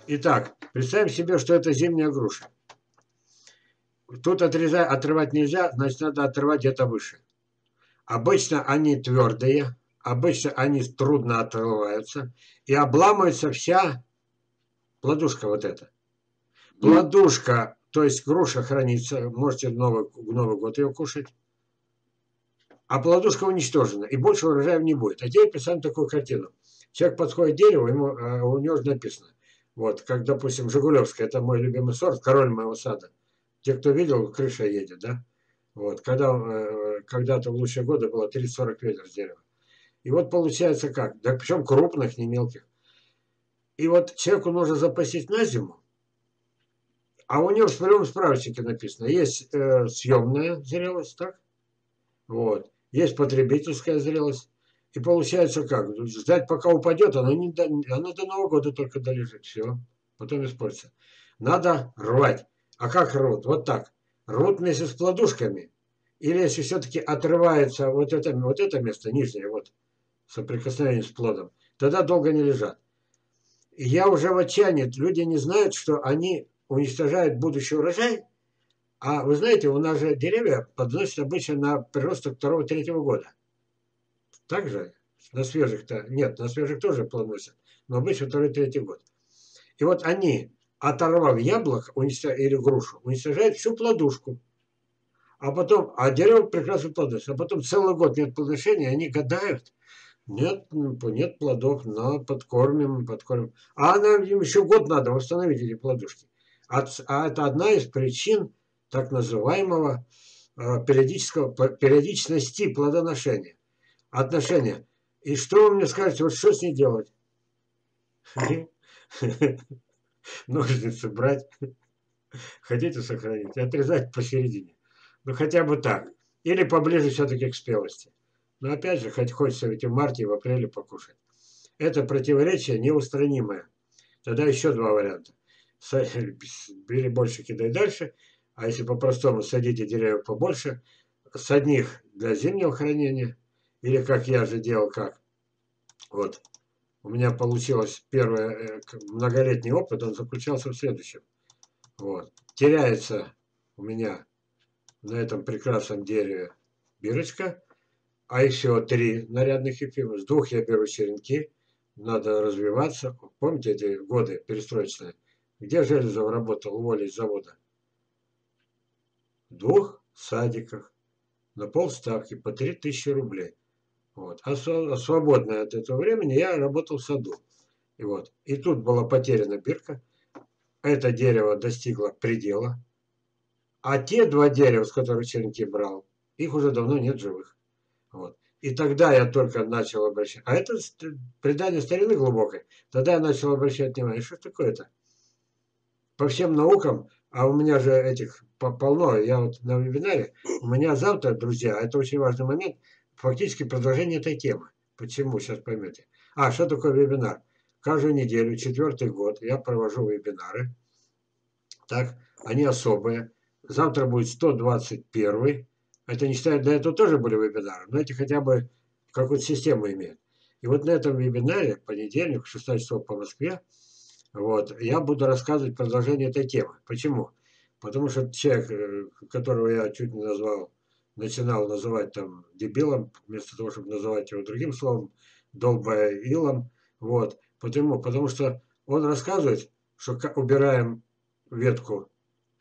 Итак, представим себе, что это зимняя груша. Тут отрывать нельзя, значит, надо отрывать где-то выше. Обычно они твердые, обычно они трудно отрываются, и обламывается вся плодушка вот эта. Плодушка, то есть груша хранится, можете в Новый год ее кушать, а плодушка уничтожена, и больше урожая не будет. А теперь представим такую картину. Человек подходит к дереву, у него же написано, вот, как, допустим, Жигулевская, это мой любимый сорт, король моего сада. Те, кто видел, крыша едет, да? Вот, когда-то в лучшие годы было 30-40 ветер с дерева. И вот получается как? Да причем крупных, не мелких. И вот человеку нужно запастись на зиму, а у него в своем справочнике написано, есть съемная зрелость, так? Вот. Есть потребительская зрелость. И получается как? Ждать, пока упадет, она до Нового года только долежит. Все. Потом испортится. Надо рвать. А как рвут? Вот так. Рвут вместе с плодушками. Или если все-таки отрывается вот это место, нижнее, вот, соприкосновение с плодом, тогда долго не лежат. И я уже в отчаянии. Люди не знают, что они уничтожают будущий урожай. А вы знаете, у нас же деревья подносят обычно на приросток второго-третьего года. Также на свежих-то, нет, на свежих тоже плодоносят, но обычно второй-третий год. И вот они, оторвав яблоко или грушу, уничтожают всю плодушку. А дерево прекрасно плодоносит. А потом целый год нет плодоношения, они гадают. Нет плодов, но подкормим. А нам еще год надо восстановить эти плодушки. А это одна из причин так называемого периодичности плодоношения. Отношения. И что вы мне скажете, вот что с ней делать? Ножницы брать. Хотите сохранить? И отрезать посередине. Ну хотя бы так. Или поближе все-таки к спелости. Но опять же, хоть хочется ведь в марте и в апреле покушать. Это противоречие неустранимое. Тогда еще два варианта. Бери больше, кидай дальше. А если по-простому, садите деревья побольше. С одних для зимнего хранения. Или как я же делал, как? Вот. У меня получилось первый многолетний опыт, он заключался в следующем. Вот. Теряется у меня на этом прекрасном дереве бирочка, а еще 3 нарядных ефима. С 2 я беру черенки, надо развиваться. Помните эти годы перестроечные? Где Железов работал, уволили с завода? В 2 садиках на полставки по 3000 рублей. Вот. А свободное от этого времени я работал в саду. И тут была потеряна бирка. Это дерево достигло предела. А те 2 дерева, с которых черенки брал, их уже давно нет живых. Вот. И тогда я только начал обращать. А это предание старины глубокой. Тогда я начал обращать внимание, что такое-то? По всем наукам, а у меня же этих полно, я вот на вебинаре, у меня завтра, друзья, это очень важный момент, фактически продолжение этой темы. Почему, сейчас поймете. Что такое вебинар? Каждую неделю, 4-й год, я провожу вебинары. Так, они особые. Завтра будет 121-й. Это не считая, до этого тоже были вебинары, но эти хотя бы какую-то систему имеют. И вот на этом вебинаре, понедельник, 16 часов по Москве, я буду рассказывать продолжение этой темы. Почему? Потому что человек, которого я чуть не начинал называть там дебилом, вместо того, чтобы называть его другим словом, долбая илом. Почему? Потому что он рассказывает, что убираем ветку,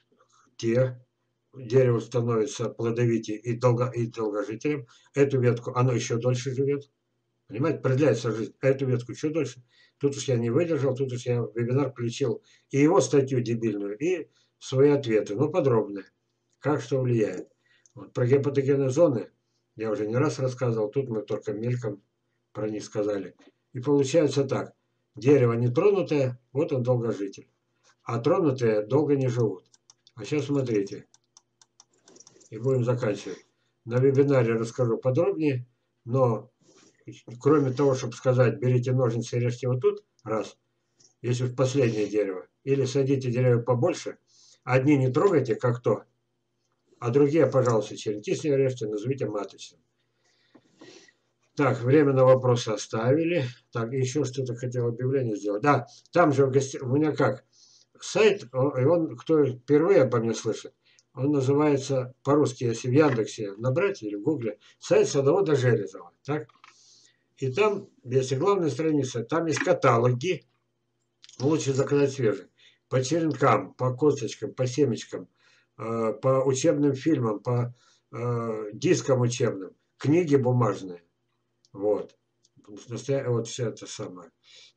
дерево становится плодовитее и долгожителем. Эту ветку, оно еще дольше живет. Понимаете, продляется жизнь. Эту ветку еще дольше. Тут уж я не выдержал, тут уж я в вебинар включил и его статью дебильную, и свои ответы, но подробные. Как что влияет. Про гепатогенные зоны я уже не раз рассказывал, тут мы только мельком про них сказали. И получается так. Дерево нетронутое, вот он долгожитель. А тронутые долго не живут. А сейчас смотрите. И будем заканчивать. На вебинаре расскажу подробнее, но кроме того, чтобы сказать, берите ножницы и режьте вот тут, раз, если в последнее дерево, или садите деревья побольше, одни не трогайте, как то, а другие, пожалуйста, черенки с нее режьте, назовите маточным. Так, время на вопросы оставили. Так, еще что-то хотел объявление сделать. Да, там же у меня как? Сайт, и он, кто впервые обо мне слышит, он называется по-русски, если в Яндексе набрать или в Гугле, сайт садовода Железова. Так? И там, если главная страница, там есть каталоги, лучше заказать свежие. По черенкам, по косточкам, по семечкам, по учебным фильмам, по дискам учебным, книги бумажные. Вот. Вот все это самое.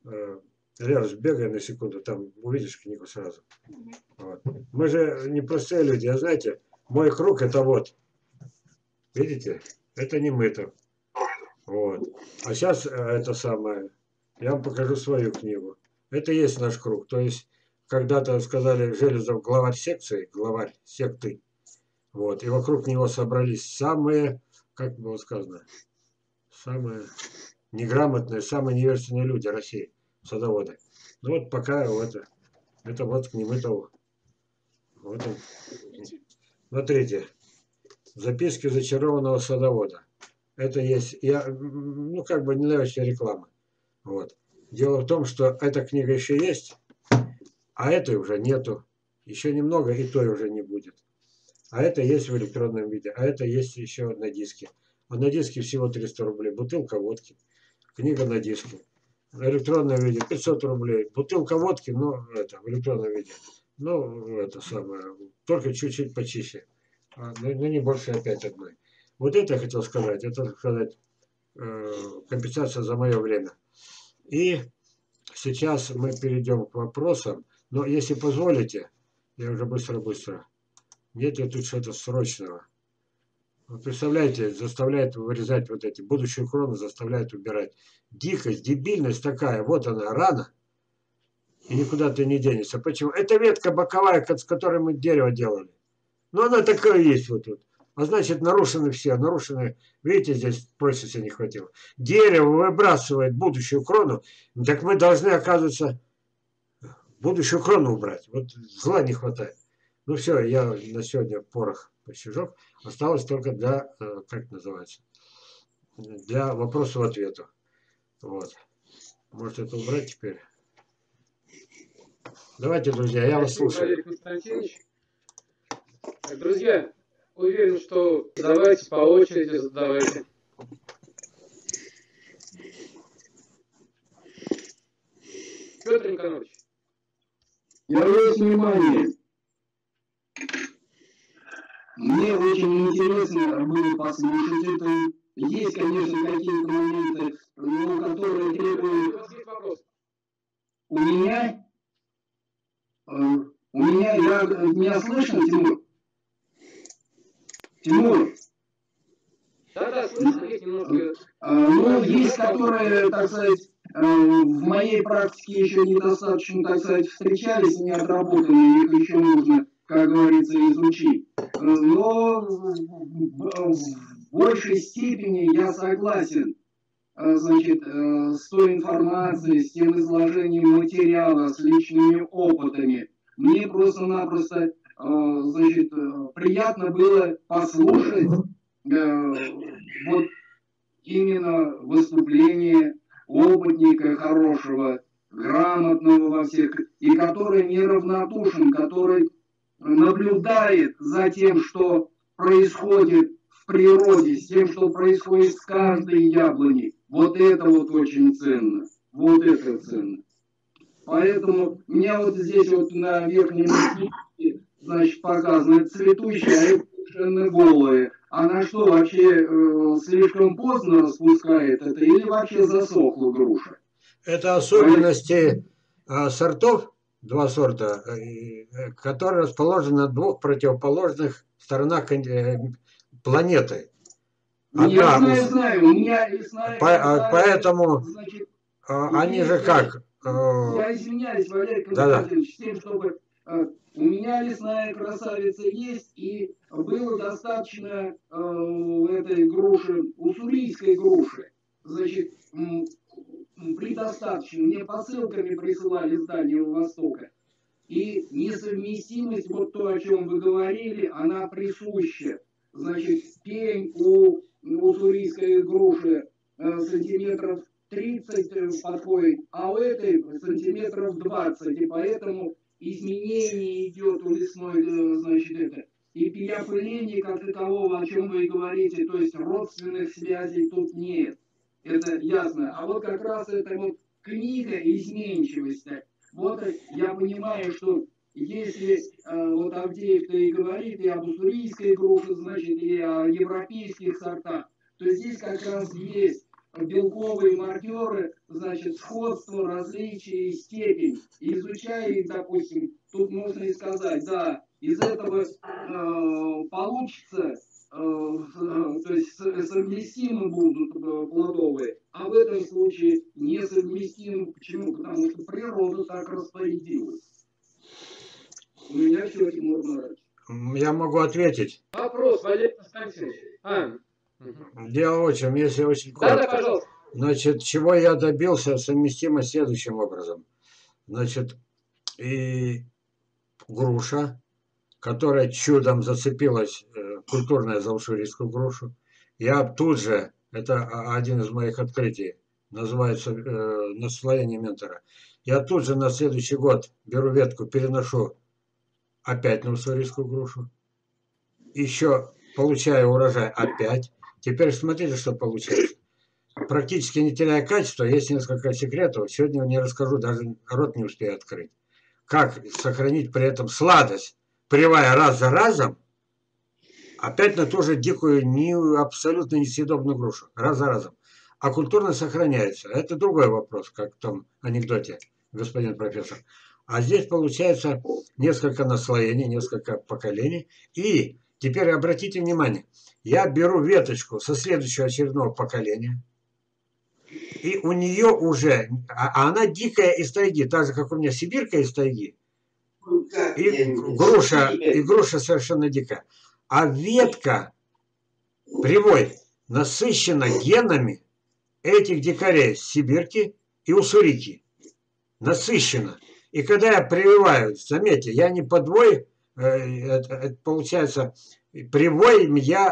Лера, сбегай на секунду, там увидишь книгу сразу. Вот. Мы же не простые люди, а знаете, мой круг это вот. Видите? Это не мыто. Вот. А сейчас это самое, я вам покажу свою книгу. Это и есть наш круг. То есть, когда-то сказали Железов главарь секции, главарь секты. Вот. И вокруг него собрались самые, как было сказано, самые неграмотные, самые невежественные люди России, садоводы. Ну вот пока вот это вот немытого. Вот он. Смотрите. Записки зачарованного садовода. Это есть, я, ну как бы не нравится реклама. Вот. Дело в том, что эта книга еще есть, а этой уже нету. Еще немного, и той уже не будет. А это есть в электронном виде, а это есть еще на диске. А на диске всего 300 рублей. Бутылка водки. Книга на диске. В электронном виде 500 рублей. Бутылка водки, но это, в электронном виде. Ну, это самое, только чуть-чуть почище. Ну, не больше опять одной. Вот это я хотел сказать. Это, так сказать, компенсация за мое время. И сейчас мы перейдем к вопросам. Но если позволите, я уже быстро-быстро. Нет ли тут что-то срочного? Вы представляете, заставляет вырезать вот эти, будущую крону заставляет убирать. Дикость, дебильность такая, вот она, рана, и никуда ты не денешься. Почему? Это ветка боковая, с которой мы дерево делали. Но она такая есть вот тут. А значит, нарушены все, нарушены, видите, здесь прочности не хватило. Дерево выбрасывает будущую крону, так мы должны, оказывается, будущую крону убрать. Вот зла не хватает. Ну все, я на сегодня порох пощажок. Осталось только для, как это называется, для вопросов-ответов. Вот. Может это убрать теперь? Давайте, друзья, я вас слушаю. Валерий Константинович. Так, друзья, уверен, что давайте по очереди задавайте. Петр Николаевич. Я весь внимание. Мне очень интересно было послушать это. Есть, конечно, какие-то моменты, но которые требуют... У вас есть вопрос? У меня, меня слышно, Тимур? Тимур? Да, слышно, есть немножко... Ну, есть, которые, так сказать, в моей практике еще недостаточно, так сказать, встречались, не отработаны, их еще нужно, как говорится, изучить. Но в большей степени я согласен, значит, с той информацией, с тем изложением материала, с личными опытами. Мне просто-напросто, значит, приятно было послушать вот именно выступление опытника хорошего, грамотного во всех, и который неравнодушен, который наблюдает за тем, что происходит в природе, с тем, что происходит с каждой яблоней. Вот это вот очень ценно. Вот это ценно. Поэтому у меня вот здесь вот на верхнем листе, значит, показано цветущее, а это совершенно голое. А на что вообще слишком поздно распускает это или вообще засохла груша? Это особенности сортов, два сорта, которые расположены на двух противоположных сторонах планеты. Я знаю, у меня лесная поэтому значит, они же как? Я извиняюсь, Валерий Константинович, с тем, чтобы у меня лесная красавица есть, и было достаточно этой груши, уссурийской груши. Значит, предостаточно. Мне посылками присылали с Дальнего Востока. И несовместимость, вот то, о чем вы говорили, она присуща. Значит, пень у уссурийской груши сантиметров 30 подходит, а у этой сантиметров 20. И поэтому изменение идет у лесной, значит, это. И переопыление как такового, о чем вы и говорите, то есть родственных связей тут нет. Это ясно. А вот как раз это вот книга изменчивости. Вот я понимаю, что если вот Авдеев-то и говорит и об уссурийской груше, значит, и о европейских сортах, то здесь как раз есть белковые маркеры, значит, сходство, различия и степень. И изучая их, допустим, тут можно и сказать, да, из этого получится, то есть совместимы будут плодовые, а в этом случае несовместимы. Почему? Потому что природа так распорядилась. У меня все, Тимур Марач. Я могу ответить. Вопрос, Валерий Константинович. Дело в чем, если очень Да, коротко. пожалуйста. Значит, чего я добился совместимо следующим образом. Значит, и груша, которая чудом зацепилась, культурная за уссурийскую грушу. Я тут же, это один из моих открытий, называется наслоение ментора. Я тут же на следующий год беру ветку, переношу опять на уссурийскую грушу. Еще получаю урожай опять. Теперь смотрите, что получается. Практически не теряя качества, есть несколько секретов. Сегодня не расскажу, даже рот не успею открыть. Как сохранить при этом сладость, прививая раз за разом, опять на ту же дикую, абсолютно несъедобную грушу. Раз за разом. А культурно сохраняется. Это другой вопрос, как в том анекдоте, господин профессор. А здесь получается несколько наслоений, несколько поколений. И теперь обратите внимание, я беру веточку со следующего очередного поколения, и у нее уже, а она дикая из тайги, так же, как у меня сибирка из тайги, и груша совершенно дикая. А ветка, привой, насыщена генами этих дикарей сибирки и уссурийки. Насыщена. И когда я прививаю, заметьте, я не подвой, это получается, привой,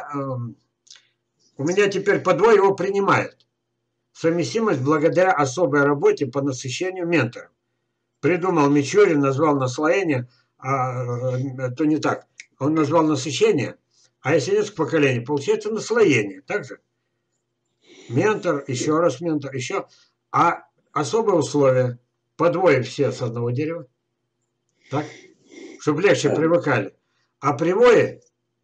у меня теперь подвой его принимает. Совместимость благодаря особой работе по насыщению ментором. Придумал Мичурин, назвал наслоение, то не так. Он назвал насыщение, а если несколько поколений, получается наслоение. Так же? Ментор, еще раз ментор, еще. А особое условие, подвои все с одного дерева, так? Чтобы легче привыкали. А привои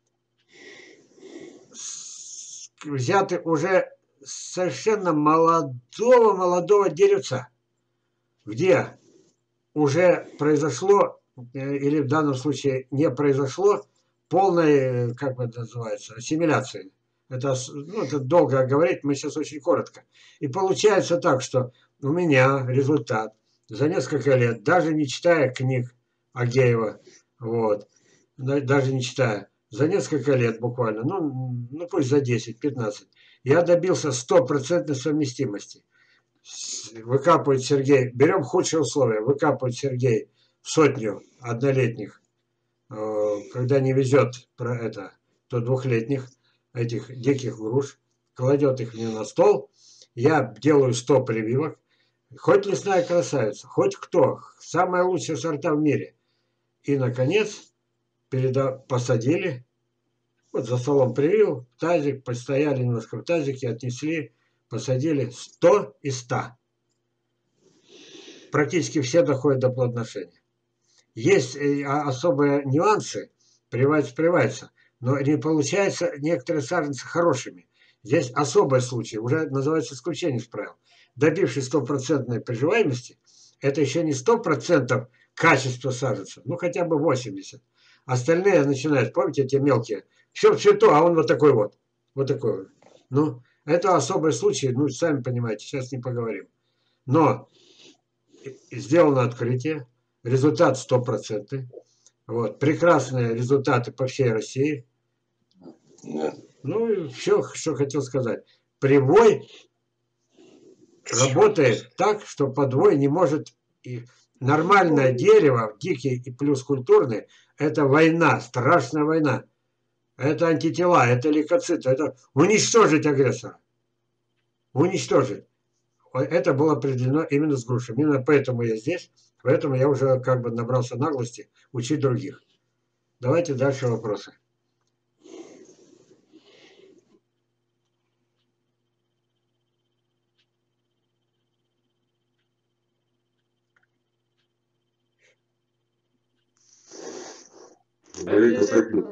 взяты уже совершенно молодого деревца, где уже произошло, или в данном случае не произошло, полной, как это называется, ассимиляции. Это долго говорить, мы сейчас очень коротко. И получается так, что у меня результат за несколько лет, даже не читая книг Агеева, вот, даже не читая, за несколько лет буквально, ну пусть за 10-15, я добился 100% совместимости. Выкапывает Сергей, берем худшие условия, выкапывает Сергей сотню однолетних, когда не везет про это, то двухлетних этих диких груш, кладет их мне на стол, я делаю 100 прививок, хоть лесная красавица, хоть кто, самые лучшие сорта в мире. И, наконец, посадили, вот за столом привил, тазик, постояли немножко в тазике, отнесли, посадили 100 из 100. Практически все доходят до плодоношения. Есть особые нюансы, прививается, но не получается некоторые саженцы хорошими. Здесь особый случай, уже называется исключение из правил. Добившись 100% приживаемости, это еще не 100% качества саженца, ну хотя бы 80%. Остальные начинают, помните, эти мелкие, все в цвету, а он вот такой вот. Вот такой вот. Ну, это особый случай, ну, сами понимаете, сейчас не поговорим. Но сделано открытие, результат 100%. Вот, прекрасные результаты по всей России. Ну, и все, что хотел сказать. Привой работает так, что подвой не может... Нормальное дерево, дикий и плюс культурный, это война, страшная война. Это антитела, это лейкоциты, это уничтожить агрессора. уничтожить. Это было определено именно с грушами. Именно поэтому я здесь, поэтому я уже как бы набрался наглости учить других. Давайте дальше вопросы. Олег Константин,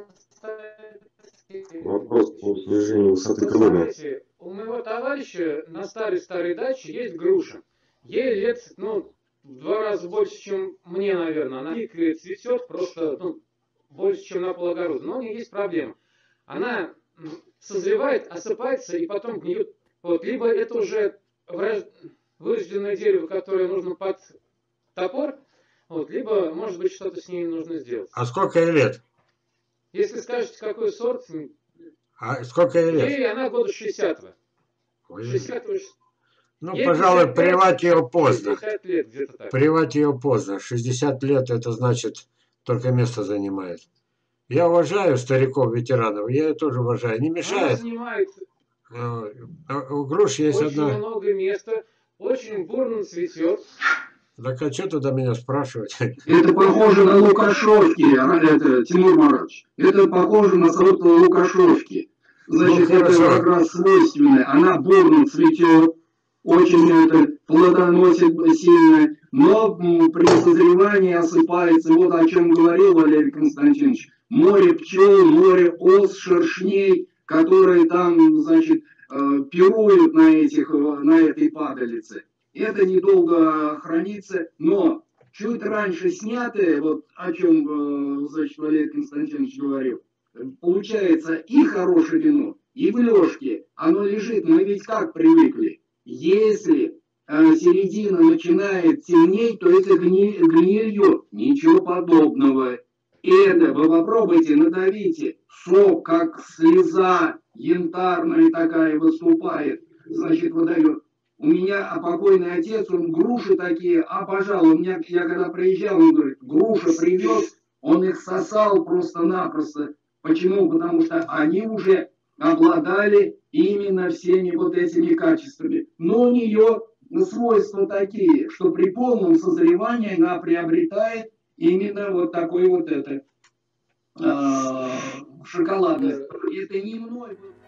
вопрос по снижению высоты Вот кроны. смотрите, у моего товарища на старой даче есть груша. Ей лет, ну, в 2 раза больше, чем мне, наверное. Она дико цветет, просто, ну, больше, чем на полугороде. Но у нее есть проблема. Она созревает, осыпается и потом гниет. Вот, либо это уже вырожденное дерево, которое нужно под топор, вот, либо, может быть, что-то с ней нужно сделать. А сколько ей лет? Если скажете, какой сорт, А сколько ей лет? ей она года 60-го. Ой. 60 Ну, ей пожалуй, 55, привать ее поздно. 60 лет, где-то так. Привать ее поздно. 60 лет это значит только место занимает. Я уважаю стариков, ветеранов, я ее тоже уважаю. Не Она мешает. занимает У груш есть очень одна. много места, очень бурно цветет. Так а что туда меня спрашивать? Это похоже на лукашовки, это, Тимур Маратович. Это похоже на сорт лукашовки. Значит, Ну, это хорошо. как раз свойственно. Она бурно цветет, очень это плодоносит сильно, но при созревании осыпается. Вот о чем говорил Валерий Константинович. Море пчел, море ос, шершней, которые там, значит, пируют на этой падалице. Это недолго хранится, но чуть раньше снятые, вот о чем, значит, Валерий Константинович говорил, получается и хорошее вино, и в лёжке, оно лежит, мы ведь как привыкли, если середина начинает темнеть, то это гнилье, ничего подобного. Это вы попробуйте, надавите, сок как слеза янтарная такая выступает, значит, выдает. У меня покойный отец, он груши такие обожал. Я когда приезжал, он говорит, груша привез, он их сосал просто-напросто. Почему? Потому что они уже обладали именно всеми вот этими качествами. Но у нее свойства такие, что при полном созревании она приобретает именно вот такой вот это шоколадность. Это не мной.